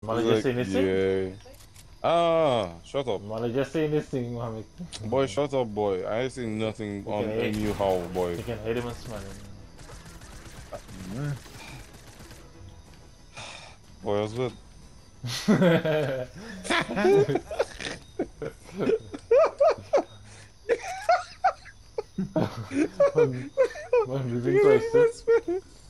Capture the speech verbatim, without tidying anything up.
Malah He's just like, saying this thing. yeah. Ah, shut up. Malah just saying this thing, Mohammed. Boy, shut up, boy. I ain't seen nothing You can on hate, in you how, boy. you can hate him and smell him. Boy, what's good? Man, man, moving closer.